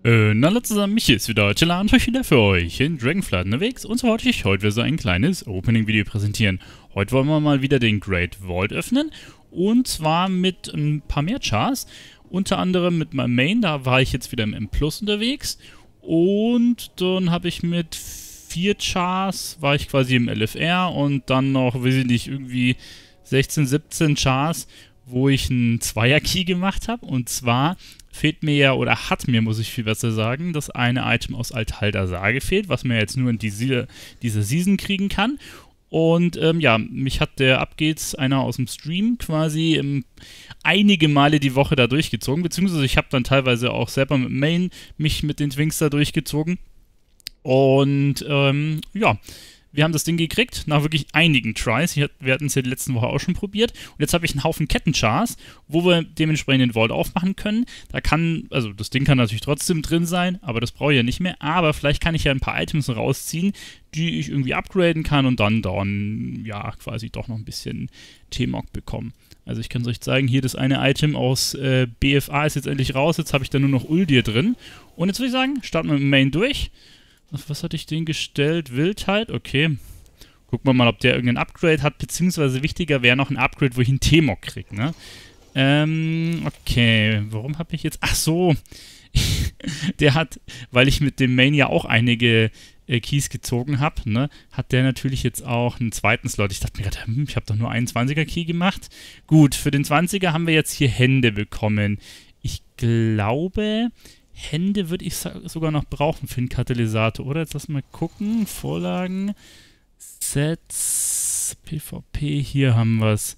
Hallo zusammen, Michi ist wieder, Chilla und euch wieder für euch in Dragonflight unterwegs und so wollte ich heute wieder so ein kleines Opening-Video präsentieren. Heute wollen wir mal wieder den Great Vault öffnen und zwar mit ein paar mehr Chars, unter anderem mit meinem Main, da war ich jetzt wieder im M+ unterwegs und dann habe ich mit 4 Chars, war ich quasi im LFR und dann noch, weiß ich nicht, irgendwie 16, 17 Chars, wo ich einen Zweier-Key gemacht habe und zwar fehlt mir ja, oder hat mir, muss ich viel besser sagen, das eine Item aus Altalder Sage fehlt, was man jetzt nur in dieser Season kriegen kann. Und ja, mich hat der Abgeht's einer aus dem Stream quasi einige Male die Woche da durchgezogen, beziehungsweise ich habe dann teilweise auch selber mit Main mich mit den Twinks da durchgezogen. Und ja, wir haben das Ding gekriegt, nach wirklich einigen Tries. Wir hatten es ja die letzten Woche auch schon probiert. Und jetzt habe ich einen Haufen Kettenchars, wo wir dementsprechend den Vault aufmachen können. Da kann, also das Ding kann natürlich trotzdem drin sein, aber das brauche ich ja nicht mehr. Aber vielleicht kann ich ja ein paar Items rausziehen, die ich irgendwie upgraden kann und dann ja, quasi doch noch ein bisschen T-Mog bekommen. Also ich kann es euch zeigen, hier das eine Item aus BFA ist jetzt endlich raus. Jetzt habe ich da nur noch Uldir drin. Und jetzt würde ich sagen, starten wir mit dem Main durch. Was hatte ich den gestellt? Wildheit? Okay. Gucken wir mal, ob der irgendein Upgrade hat, beziehungsweise wichtiger wäre noch ein Upgrade, wo ich einen T-Mog kriege, ne? Okay. Warum habe ich jetzt... Ach so. Der hat, weil ich mit dem Main ja auch einige Keys gezogen habe, ne, hat der natürlich jetzt auch einen zweiten Slot. Ich dachte mir gerade, ich habe doch nur einen 20er-Key gemacht. Gut, für den 20er haben wir jetzt hier Hände bekommen. Ich glaube... Hände würde ich sogar noch brauchen für den Katalysator, oder? Jetzt lass mal gucken. Vorlagen, Sets, PvP, hier haben wir es.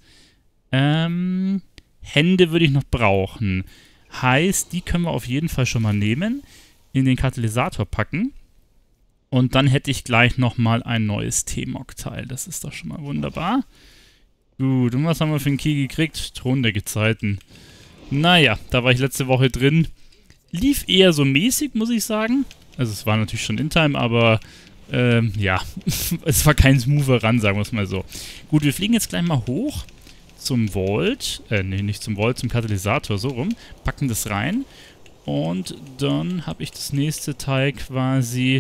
Hände würde ich noch brauchen. Heißt, die können wir auf jeden Fall schon mal nehmen, in den Katalysator packen. Und dann hätte ich gleich nochmal ein neues T-Mog-Teil. Das ist doch schon mal wunderbar. Gut, und was haben wir für einen Key gekriegt? Thron der Gezeiten. Naja, da war ich letzte Woche drin. Lief eher so mäßig, muss ich sagen. Also es war natürlich schon in-time, aber ja, es war kein smoother Run, sagen wir es mal so. Gut, wir fliegen jetzt gleich mal hoch zum Vault. Nee, nicht zum Vault, zum Katalysator, so rum. Packen das rein. Und dann habe ich das nächste Teil quasi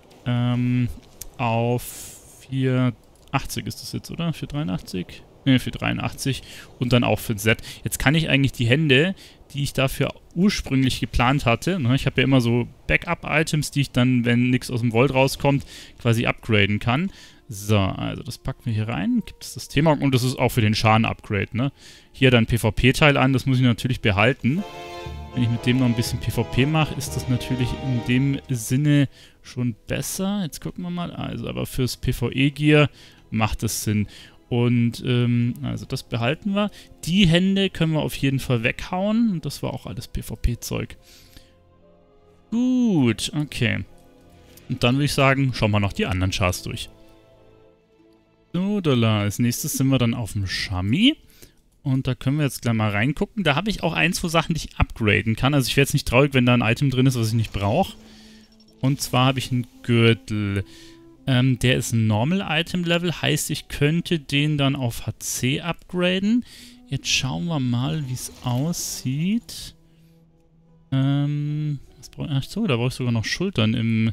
auf 480 ist das jetzt, oder? 483? Ne, 483 und dann auch für ein Set. Jetzt kann ich eigentlich die Hände, die ich dafür ursprünglich geplant hatte, ne, ich habe ja immer so Backup-Items, die ich dann, wenn nichts aus dem Vault rauskommt, quasi upgraden kann. So, also das packen wir hier rein, gibt es das Thema und das ist auch für den Schaden-Upgrade, ne. Hier dann PvP-Teil an, das muss ich natürlich behalten. Wenn ich mit dem noch ein bisschen PvP mache, ist das natürlich in dem Sinne schon besser. Jetzt gucken wir mal, also aber fürs PvE-Gear macht es Sinn. Und, also das behalten wir. Die Hände können wir auf jeden Fall weghauen. Und das war auch alles PvP-Zeug. Gut, okay. Und dann würde ich sagen, schauen wir noch die anderen Chars durch. So, da als nächstes sind wir dann auf dem Shami. Und da können wir jetzt gleich mal reingucken. Da habe ich auch ein, zwei Sachen, die ich upgraden kann. Also ich wäre jetzt nicht traurig, wenn da ein Item drin ist, was ich nicht brauche. Und zwar habe ich einen Gürtel. Der ist ein Normal-Item-Level, heißt, ich könnte den dann auf HC upgraden. Jetzt schauen wir mal, wie es aussieht. Achso, da brauche ich sogar noch Schultern im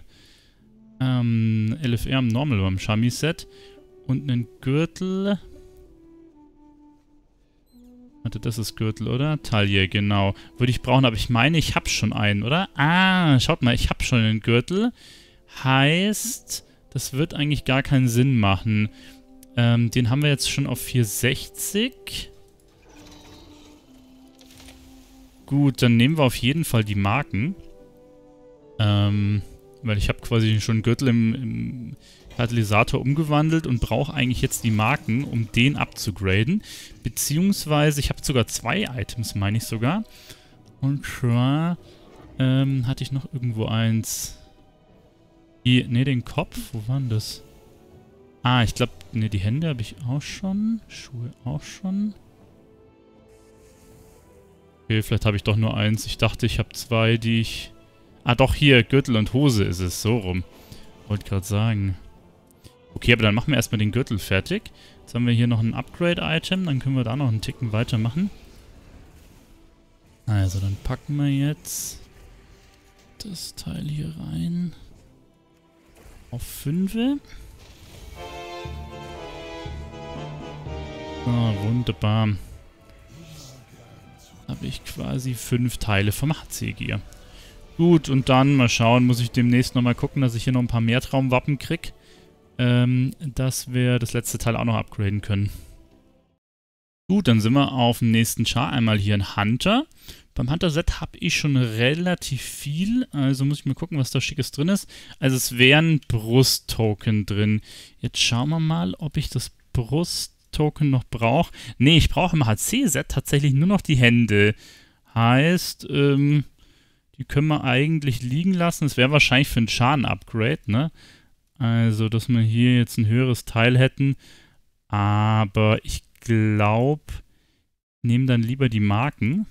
LFR, im Normal, beim Shami-Set. Und einen Gürtel. Warte, das ist Gürtel, oder? Taille, genau. Würde ich brauchen, aber ich meine, ich habe schon einen, oder? Ah, schaut mal, ich habe schon einen Gürtel. Heißt... Das wird eigentlich gar keinen Sinn machen. Den haben wir jetzt schon auf 460. Gut, dann nehmen wir auf jeden Fall die Marken. Weil ich habe quasi schon einen Gürtel im Katalysator umgewandelt und brauche eigentlich jetzt die Marken, um den abzugraden. Beziehungsweise, ich habe sogar 2 Items, meine ich sogar. Und zwar hatte ich noch irgendwo eins... Ne, den Kopf, wo war denn das? Ah, ich glaube, ne, die Hände habe ich auch schon. Schuhe auch schon. Okay, vielleicht habe ich doch nur eins. Ich dachte, ich habe 2, die ich... Ah, doch, hier, Gürtel und Hose ist es, so rum. Wollte gerade sagen. Okay, aber dann machen wir erstmal den Gürtel fertig. Jetzt haben wir hier noch ein Upgrade-Item, dann können wir da noch einen Ticken weitermachen. Also, dann packen wir jetzt das Teil hier rein. Auf 5. So, wunderbar. Habe ich quasi 5 Teile vom HC-Gear. Gut, und dann mal schauen, muss ich demnächst nochmal gucken, dass ich hier noch ein paar Mehrtraumwappen kriege. Dass wir das letzte Teil auch noch upgraden können. Gut, dann sind wir auf dem nächsten Char. Einmal hier ein Hunter. Beim Hunter-Set habe ich schon relativ viel. Also muss ich mal gucken, was da Schickes drin ist. Also es wären Brust-Token drin. Jetzt schauen wir mal, ob ich das Brust-Token noch brauche. Ne, ich brauche im HC-Set tatsächlich nur noch die Hände. Heißt, die können wir eigentlich liegen lassen. Es wäre wahrscheinlich für ein Char-Upgrade, ne? Also, dass wir hier jetzt ein höheres Teil hätten. Aber ich glaube, nehme dann lieber die Marken.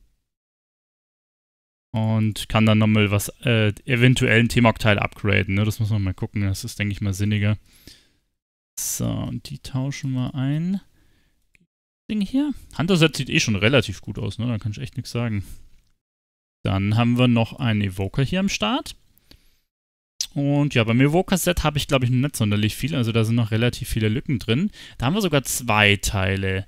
Und kann dann nochmal was, eventuell ein T-Mog-Teil upgraden, ne? Das muss man mal gucken. Das ist, denke ich mal, sinniger. So, und die tauschen wir ein. Ding hier. Hunter-Set sieht eh schon relativ gut aus, ne? Da kann ich echt nichts sagen. Dann haben wir noch einen Evoker hier am Start. Und ja, beim Evoker-Set habe ich, glaube ich, nicht sonderlich viel. Also da sind noch relativ viele Lücken drin. Da haben wir sogar 2 Teile.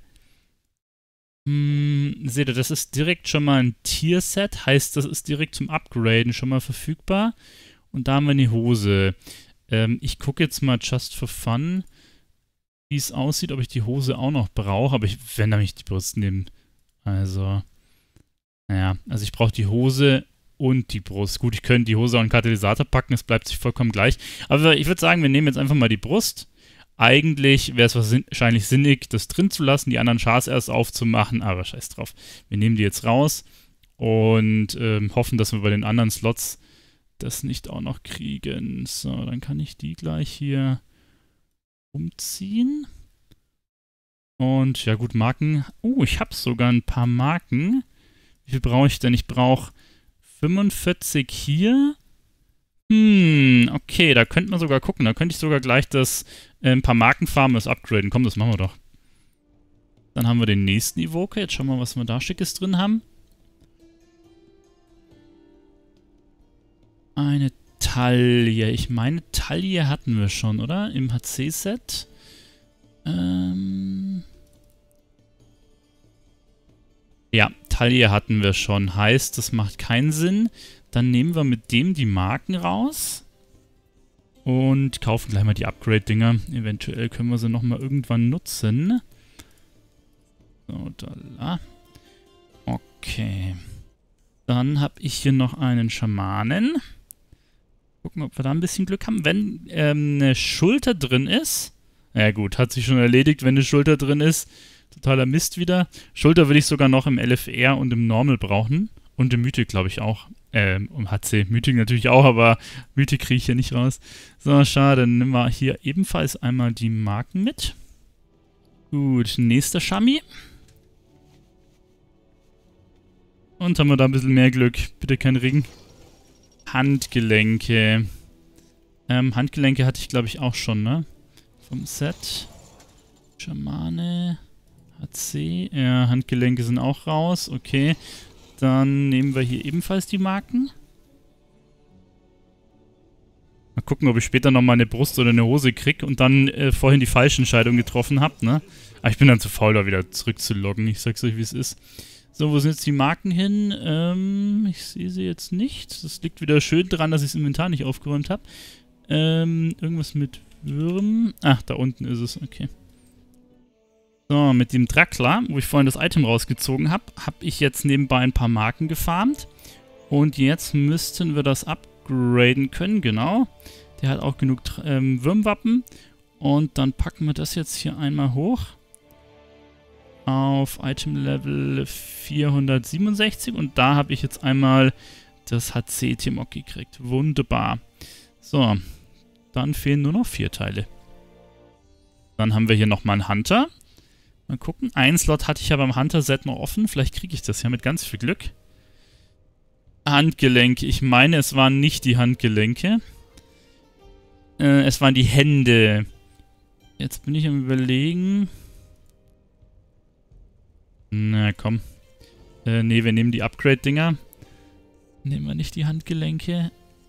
Seht ihr, das ist direkt schon mal ein Tier-Set. Heißt, das ist direkt zum Upgraden schon mal verfügbar. Und da haben wir eine Hose. Ich gucke jetzt mal just for fun, wie es aussieht, ob ich die Hose auch noch brauche. Aber ich werde nämlich die Brust nehmen. Also, naja, also ich brauche die Hose und die Brust. Gut, ich könnte die Hose auch in den Katalysator packen, es bleibt sich vollkommen gleich. Aber ich würde sagen, wir nehmen jetzt einfach mal die Brust. Eigentlich wäre es wahrscheinlich sinnig, das drin zu lassen, die anderen Chars erst aufzumachen, aber scheiß drauf. Wir nehmen die jetzt raus und hoffen, dass wir bei den anderen Slots das nicht auch noch kriegen. So, dann kann ich die gleich hier umziehen. Und ja gut, Marken. Ich habe sogar ein paar Marken. Wie viel brauche ich denn? Ich brauche 45 hier. Okay, da könnte man sogar gucken. Da könnte ich sogar gleich das ein paar Markenfarmen upgraden. Komm, das machen wir doch. Dann haben wir den nächsten Evoker. Jetzt schauen wir mal, was wir da Schickes drin haben. Eine Taille. Ich meine, Taille hatten wir schon, oder? Im HC-Set. Ja, Taille hatten wir schon. Heißt, das macht keinen Sinn. Dann nehmen wir mit dem die Marken raus. Und kaufen gleich mal die Upgrade-Dinger. Eventuell können wir sie nochmal irgendwann nutzen. So, da. Okay. Dann habe ich hier noch einen Schamanen. Gucken, ob wir da ein bisschen Glück haben. Wenn eine Schulter drin ist. Ja gut, hat sich schon erledigt, wenn eine Schulter drin ist. Totaler Mist wieder. Schulter würde ich sogar noch im LFR und im Normal brauchen. Und im Mythic, glaube ich, auch. Um HC. Mythic natürlich auch, aber Mythic kriege ich hier nicht raus. So, schade. Dann nehmen wir hier ebenfalls einmal die Marken mit. Gut, nächster Shami. Und haben wir da ein bisschen mehr Glück. Bitte kein Ring. Handgelenke. Handgelenke hatte ich, glaube ich, auch schon, ne? Vom Set. Schamane. HC. Ja, Handgelenke sind auch raus. Okay. Dann nehmen wir hier ebenfalls die Marken. Mal gucken, ob ich später nochmal eine Brust oder eine Hose kriege und dann vorhin die falsche Entscheidung getroffen habe, ne? Aber ich bin dann zu faul, da wieder zurückzuloggen. Ich sag's euch, wie es ist. So, wo sind jetzt die Marken hin? Ich sehe sie jetzt nicht. Das liegt wieder schön dran, dass ich das Inventar nicht aufgeräumt habe. Irgendwas mit Würm. Ach, da unten ist es. Okay. So, mit dem Drackler, wo ich vorhin das Item rausgezogen habe, habe ich jetzt nebenbei ein paar Marken gefarmt. Und jetzt müssten wir das upgraden können, genau. Der hat auch genug Würmwappen. Und dann packen wir das jetzt hier einmal hoch. Auf Item Level 467. Und da habe ich jetzt einmal das HC-T-Mog gekriegt. Wunderbar. So, dann fehlen nur noch 4 Teile. Dann haben wir hier nochmal einen Hunter. Mal gucken. Einen Slot hatte ich ja beim Hunter-Set noch offen. Vielleicht kriege ich das ja mit ganz viel Glück. Handgelenke. Ich meine, es waren nicht die Handgelenke. Es waren die Hände. Jetzt bin ich am Überlegen. Na komm. Ne, wir nehmen die Upgrade-Dinger. Nehmen wir nicht die Handgelenke.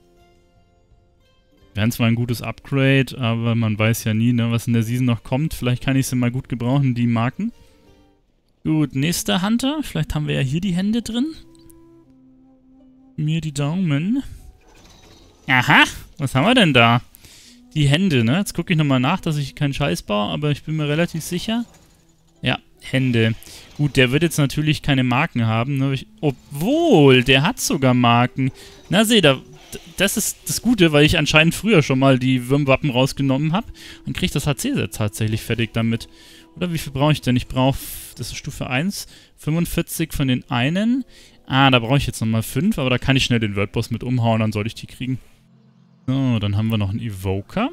Wären zwar ein gutes Upgrade, aber man weiß ja nie, ne, was in der Season noch kommt. Vielleicht kann ich sie mal gut gebrauchen, die Marken. Gut, nächster Hunter. Vielleicht haben wir ja hier die Hände drin. Mir die Daumen. Aha, was haben wir denn da? Die Hände, ne? Jetzt gucke ich nochmal nach, dass ich keinen Scheiß baue, aber ich bin mir relativ sicher. Ja, Hände. Gut, der wird jetzt natürlich keine Marken haben, ne? Obwohl, der hat sogar Marken. Na, seht ihr, das ist das Gute, weil ich anscheinend früher schon mal die Würmwappen rausgenommen habe. Dann kriege ich das HC-Set tatsächlich fertig damit. Oder wie viel brauche ich denn? Ich brauche, das ist Stufe 1, 45 von den einen. Ah, da brauche ich jetzt nochmal 5, aber da kann ich schnell den Worldboss mit umhauen, dann sollte ich die kriegen. So, dann haben wir noch einen Evoker.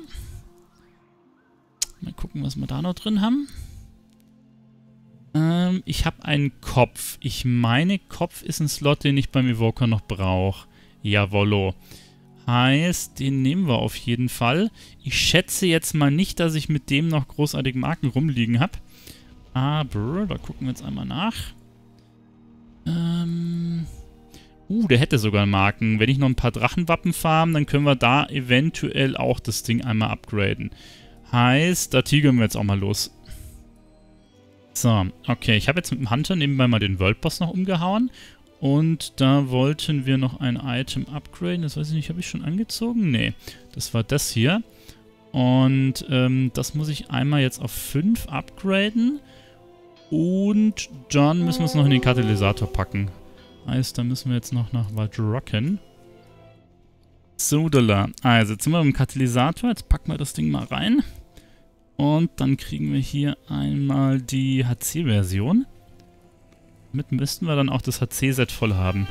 Mal gucken, was wir da noch drin haben. Ich habe einen Kopf. Ich meine, Kopf ist ein Slot, den ich beim Evoker noch brauche. Jawollo. Heißt, den nehmen wir auf jeden Fall. Ich schätze jetzt mal nicht, dass ich mit dem noch großartig Marken rumliegen habe. Aber, da gucken wir jetzt einmal nach. Der hätte sogar Marken. Wenn ich noch ein paar Drachenwappen farm, dann können wir da eventuell auch das Ding einmal upgraden. Heißt, da tigern wir jetzt auch mal los. So, okay. Ich habe jetzt mit dem Hunter nebenbei mal den Worldboss noch umgehauen. Und da wollten wir noch ein Item upgraden. Das weiß ich nicht, habe ich schon angezogen? Nee, das war das hier. Und das muss ich einmal jetzt auf 5 upgraden. Und dann müssen wir es noch in den Katalysator packen. Heißt, da müssen wir jetzt noch nach Waldrocken. So, also jetzt sind wir im Katalysator. Jetzt packen wir das Ding mal rein. Und dann kriegen wir hier einmal die HC-Version. Damit müssten wir dann auch das HC-Set voll haben.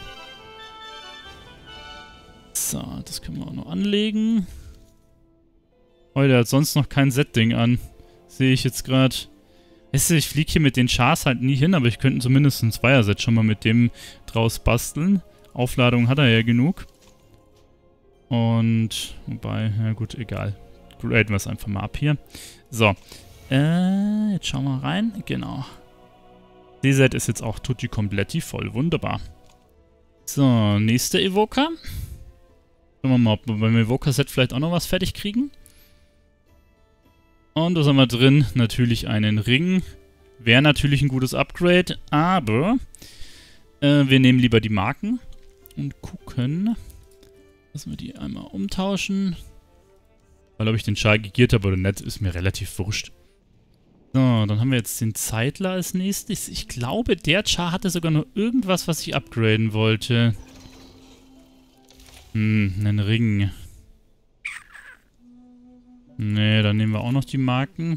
So, das können wir auch noch anlegen. Oh, der hat sonst noch kein Set-Ding an. Sehe ich jetzt gerade. Weißt du, ich fliege hier mit den Chars halt nie hin, aber ich könnte zumindest ein Zweier-Set schon mal mit dem draus basteln. Aufladung hat er ja genug. Und, wobei, ja gut, egal. Graden wir es einfach mal ab hier. So, jetzt schauen wir rein. Genau. D-Set ist jetzt auch tutti kompletti voll. Wunderbar. So, nächster Evoker. Schauen wir mal, ob wir beim Evoker-Set vielleicht auch noch was fertig kriegen. Und was haben wir drin? Natürlich einen Ring. Wäre natürlich ein gutes Upgrade, aber wir nehmen lieber die Marken und gucken, dass wir die einmal umtauschen. Weil ob ich den Char gegiert habe oder nicht, ist mir relativ wurscht. So, dann haben wir jetzt den Zeitler als nächstes. Ich glaube, der Char hatte sogar noch irgendwas, was ich upgraden wollte. Einen Ring. Nee, dann nehmen wir auch noch die Marken.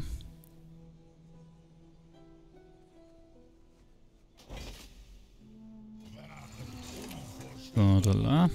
So, da.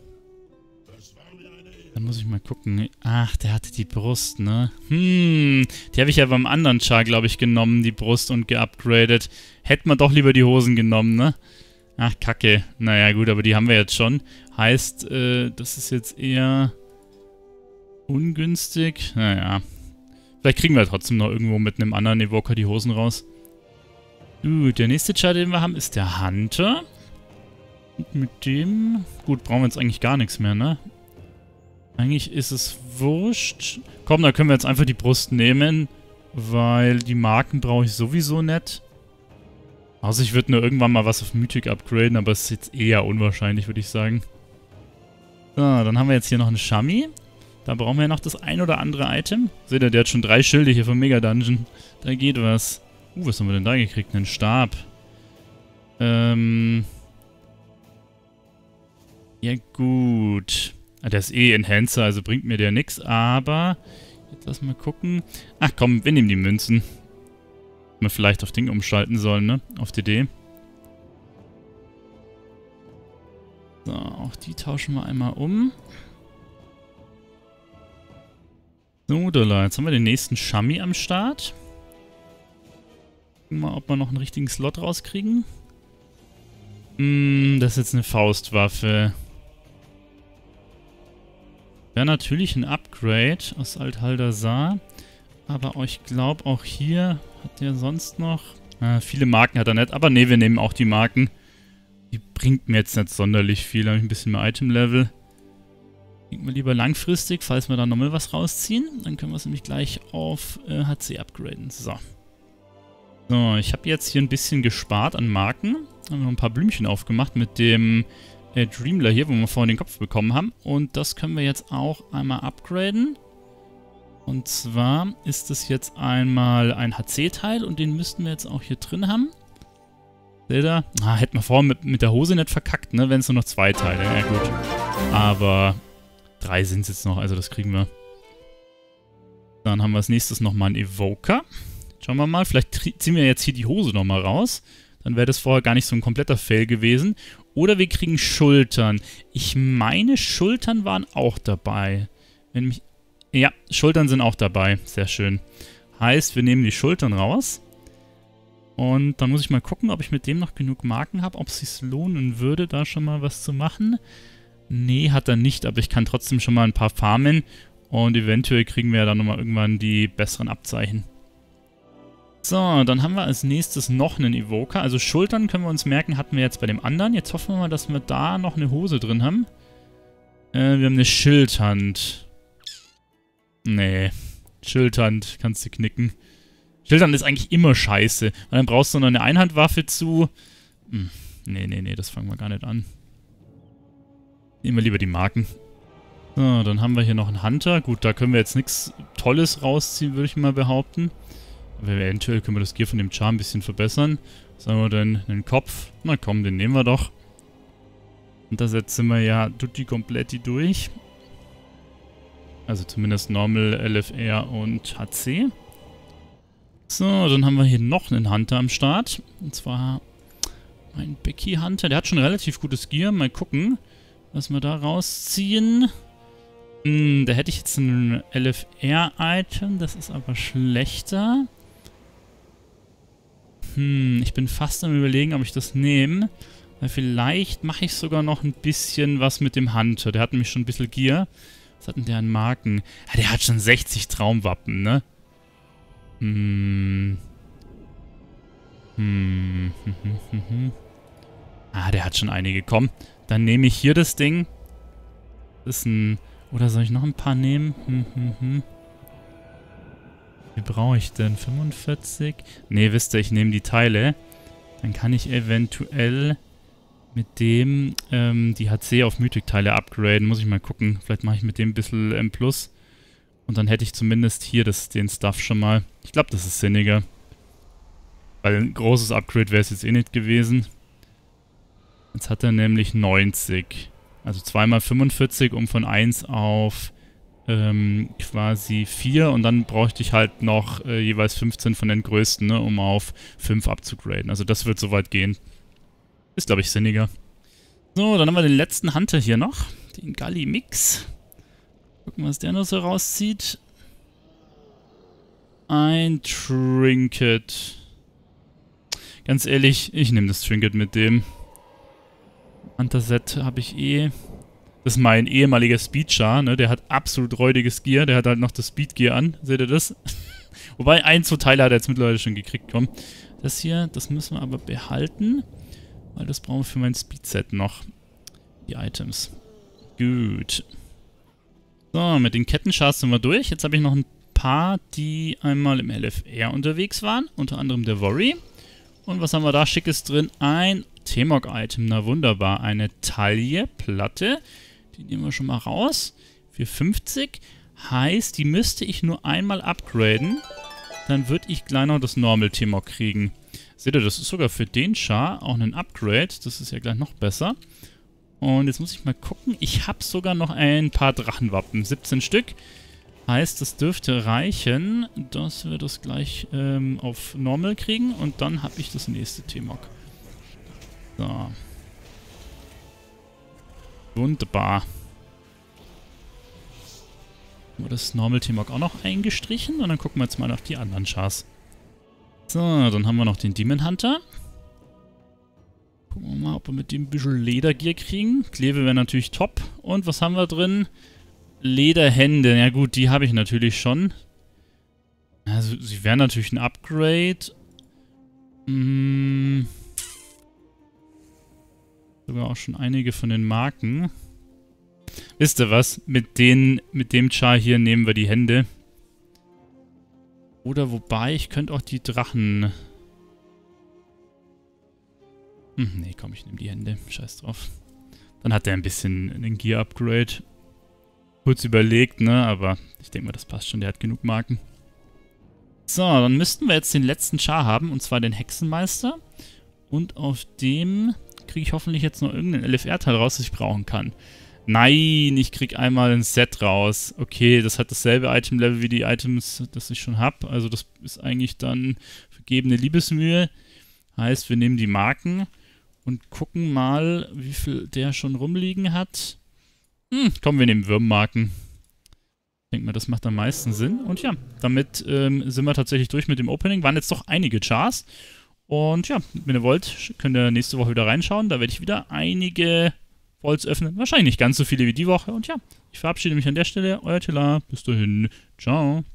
Da muss ich mal gucken. Ach, der hatte die Brust, ne? Die habe ich ja beim anderen Char, glaube ich, genommen, die Brust, und geupgradet. Hätte man doch lieber die Hosen genommen, ne? Ach, Kacke. Naja, gut, aber die haben wir jetzt schon. Heißt, das ist jetzt eher ungünstig. Naja. Vielleicht kriegen wir trotzdem noch irgendwo mit einem anderen Evoker die Hosen raus. Gut, der nächste Char, den wir haben, ist der Hunter. Und mit dem... Gut, brauchen wir jetzt eigentlich gar nichts mehr, ne? Eigentlich ist es wurscht. Komm, da können wir jetzt einfach die Brust nehmen, weil die Marken brauche ich sowieso nicht. Also ich würde nur irgendwann mal was auf Mythic upgraden, aber es ist jetzt eher unwahrscheinlich, würde ich sagen. So, dann haben wir jetzt hier noch einen Shami. Da brauchen wir ja noch das ein oder andere Item. Seht ihr, der hat schon 3 Schilde hier vom Mega Dungeon. Da geht was. Was haben wir denn da gekriegt? Einen Stab. Ja gut. Der ist eh Enhancer, also bringt mir der nix, aber... Jetzt lass mal gucken. Ach komm, wir nehmen die Münzen. Wir vielleicht auf Ding umschalten sollen, ne? Auf DD. So, auch die tauschen wir einmal um. So, jetzt haben wir den nächsten Shami am Start. Gucken wir mal, ob wir noch einen richtigen Slot rauskriegen. Das ist jetzt eine Faustwaffe. Wäre natürlich ein Upgrade aus Alt-Haldazar. Aber ich glaube auch hier hat der sonst noch... viele Marken hat er nicht. Aber ne, wir nehmen auch die Marken. Die bringt mir jetzt nicht sonderlich viel. Da habe ich ein bisschen mehr Item-Level. Kriegen wir lieber langfristig, falls wir da nochmal was rausziehen. Dann können wir es nämlich gleich auf HC upgraden. So. So, ich habe jetzt hier ein bisschen gespart an Marken. Haben wir noch ein paar Blümchen aufgemacht mit dem Dreamler hier, wo wir vorhin den Kopf bekommen haben. Und das können wir jetzt auch einmal upgraden. Und zwar ist es jetzt einmal ein HC-Teil und den müssten wir jetzt auch hier drin haben. Seht ihr? Ah, hätten wir vorhin mit der Hose nicht verkackt, ne? Wenn es nur noch 2 Teile. Ja gut. Aber 3 sind es jetzt noch, also das kriegen wir. Dann haben wir als nächstes nochmal einen Evoker. Schauen wir mal, vielleicht ziehen wir jetzt hier die Hose nochmal raus. Dann wäre das vorher gar nicht so ein kompletter Fail gewesen. Oder wir kriegen Schultern. Ich meine, Schultern waren auch dabei. Ja, Schultern sind auch dabei. Sehr schön. Heißt, wir nehmen die Schultern raus. Und dann muss ich mal gucken, ob ich mit dem noch genug Marken habe, ob es sich lohnen würde, da schon mal was zu machen. Nee, hat er nicht, aber ich kann trotzdem schon mal ein paar farmen. Und eventuell kriegen wir ja dann nochmal irgendwann die besseren Abzeichen. So, dann haben wir als nächstes noch einen Evoker. Also Schultern können wir uns merken, hatten wir jetzt bei dem anderen. Jetzt hoffen wir mal, dass wir da noch eine Hose drin haben. Wir haben eine Schildhand. Nee, Schildhand kannst du knicken. Schildhand ist eigentlich immer scheiße. Weil dann brauchst du noch eine Einhandwaffe zu. Nee, das fangen wir gar nicht an. Nehmen wir lieber die Marken. So, dann haben wir hier noch einen Hunter. Gut, da können wir jetzt nichts Tolles rausziehen, würde ich mal behaupten. Aber eventuell können wir das Gear von dem Charm ein bisschen verbessern. Was haben wir denn? Einen Kopf? Na komm, den nehmen wir doch. Und da setzen wir ja tutti kompletti durch. Also zumindest Normal, LFR und HC. So, dann haben wir hier noch einen Hunter am Start. Und zwar ein Becky Hunter. Der hat schon relativ gutes Gear. Mal gucken, was wir da rausziehen. Da hätte ich jetzt ein LFR-Item. Das ist aber schlechter. Ich bin fast am Überlegen, ob ich das nehme. Weil vielleicht mache ich sogar noch ein bisschen was mit dem Hunter. Der hat nämlich schon ein bisschen Gear. Was hat denn der an Marken? Ja, der hat schon 60 Traumwappen, ne? Ah, der hat schon einige. Komm, dann nehme ich hier das Ding. Das ist ein... Oder soll ich noch ein paar nehmen? Wie brauche ich denn? 45? Ne, wisst ihr, ich nehme die Teile. Dann kann ich eventuell mit dem die HC auf Mythic-Teile upgraden. Muss ich mal gucken. Vielleicht mache ich mit dem ein bisschen M+. Und dann hätte ich zumindest hier den Stuff schon mal. Ich glaube, das ist sinniger. Weil ein großes Upgrade wäre es jetzt eh nicht gewesen. Jetzt hat er nämlich 90. Also 2x45, um von 1 auf quasi 4. Und dann bräuchte ich halt noch jeweils 15 von den größten, ne, um auf 5 abzugraden. Also das wird soweit gehen. Ist, glaube ich, sinniger. So, dann haben wir den letzten Hunter hier noch. Den Galli-Mix. Gucken, was der noch so rauszieht. Ein Trinket. Ganz ehrlich, ich nehme das Trinket mit dem. Hunter-Set habe ich eh. Das ist mein ehemaliger Speed-Char, ne? Der hat absolut räudiges Gear. Der hat halt noch das Speed-Gear an. Seht ihr das? Wobei, 2 Teile hat er jetzt mittlerweile schon gekriegt. Komm. Das hier, das müssen wir aber behalten. Weil das brauchen wir für mein Speed-Set noch. Die Items. Gut. So, mit den Kettenchars sind wir durch. Jetzt habe ich noch ein paar, die einmal im LFR unterwegs waren. Unter anderem der Worry. Und was haben wir da Schickes drin? Ein T-Mog-Item. Na wunderbar. Eine Taille-Platte. Die nehmen wir schon mal raus. Für 50. Heißt, die müsste ich nur einmal upgraden. Dann würde ich gleich noch das Normal T-Mog kriegen. Seht ihr, das ist sogar für den Char auch ein Upgrade. Das ist ja gleich noch besser. Und jetzt muss ich mal gucken. Ich habe sogar noch ein paar Drachenwappen. 17 Stück. Heißt, das dürfte reichen, dass wir das gleich auf Normal kriegen. Und dann habe ich das nächste T-Mog. So. Wunderbar. Haben wir das Normal T-Mog auch noch eingestrichen. Und dann gucken wir jetzt mal auf die anderen Chars. So, dann haben wir noch den Demon Hunter. Gucken wir mal, ob wir mit dem ein bisschen Ledergear kriegen. Kleve wäre natürlich top. Und was haben wir drin? Lederhände. Ja gut, die habe ich natürlich schon. Also, sie wären natürlich ein Upgrade. Sogar auch schon einige von den Marken. Wisst ihr was? Mit dem Char hier nehmen wir die Hände. Oder wobei, ich könnte auch die Drachen... nee, komm, ich nehme die Hände. Scheiß drauf. Dann hat er ein bisschen einen Gear-Upgrade. Kurz überlegt, ne? Aber ich denke mal, das passt schon. Der hat genug Marken. So, dann müssten wir jetzt den letzten Char haben. Und zwar den Hexenmeister. Und auf dem kriege ich hoffentlich jetzt noch irgendeinen LFR-Teil raus, das ich brauchen kann. Nein, ich kriege einmal ein Set raus. Okay, das hat dasselbe Item-Level wie die Items, das ich schon habe. Also das ist eigentlich dann vergebene Liebesmühe. Heißt, wir nehmen die Marken und gucken mal, wie viel der schon rumliegen hat. Komm, wir nehmen Würmmarken. Ich denke mal, das macht am meisten Sinn. Und ja, damit sind wir tatsächlich durch mit dem Opening. Waren jetzt doch einige Chars. Und ja, wenn ihr wollt, könnt ihr nächste Woche wieder reinschauen. Da werde ich wieder einige Vaults öffnen. Wahrscheinlich nicht ganz so viele wie die Woche. Und ja, ich verabschiede mich an der Stelle. Euer Tila. Bis dahin. Ciao.